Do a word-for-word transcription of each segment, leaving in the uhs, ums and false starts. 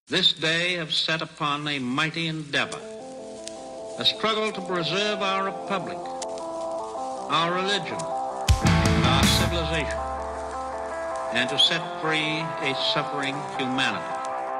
This day have set upon a mighty endeavor, a struggle to preserve our republic, our religion, our civilization, and to set free a suffering humanity.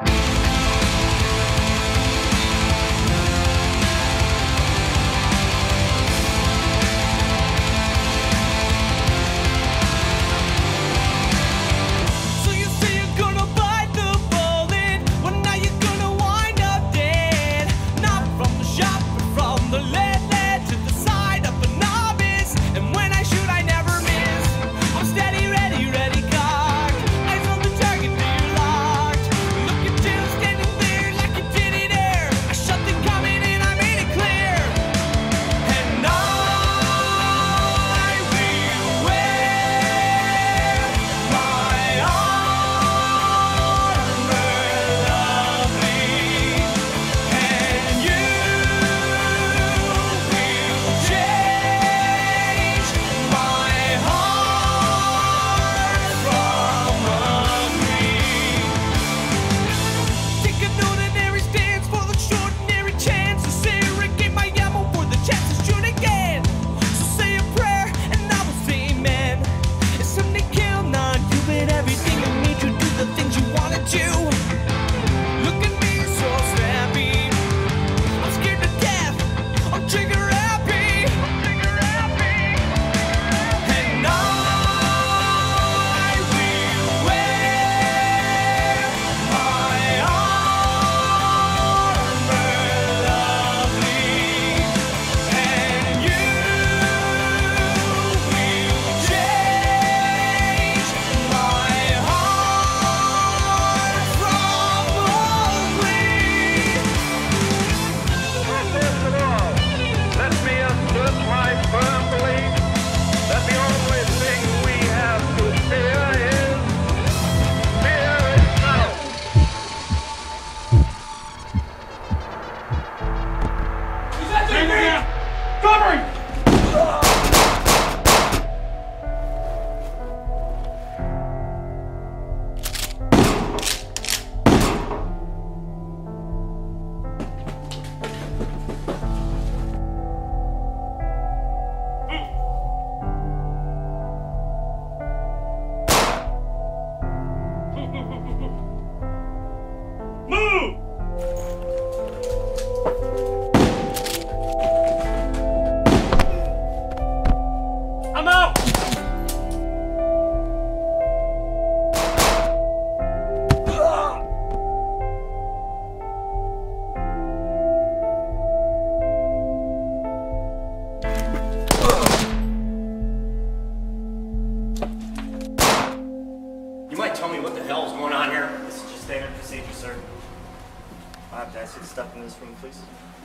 Please.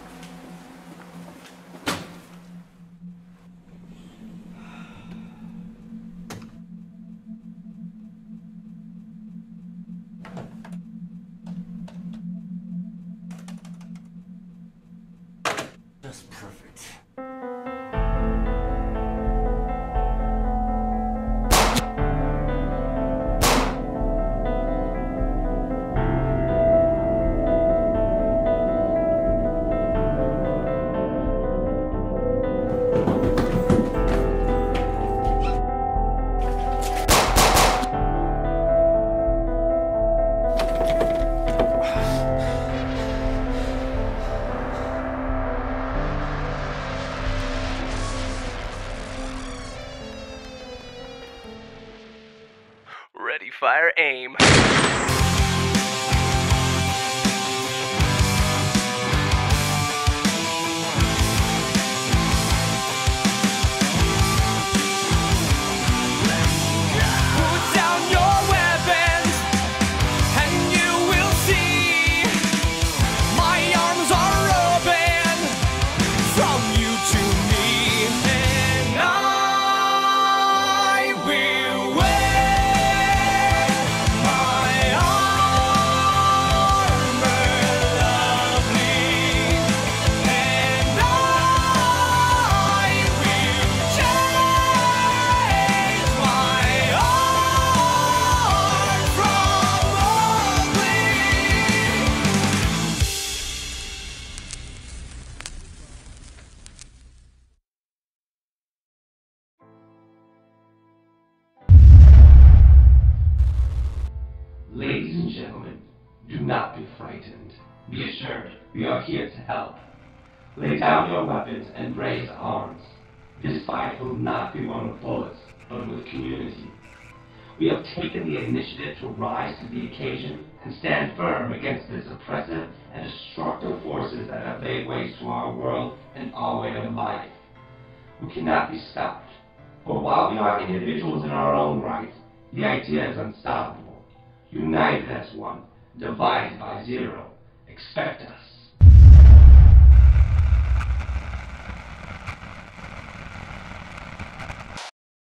Just perfect. Ready, fire, aim. My Ladies and gentlemen, do not be frightened. Be assured, we are here to help. Lay down your weapons and raise arms. This fight will not be won with bullets, but with community. We have taken the initiative to rise to the occasion and stand firm against this oppressive and destructive forces that have laid waste to our world and our way of life. We cannot be stopped, for while we are individuals in our own right, the idea is unstoppable. United as one, divided by zero. Expect us.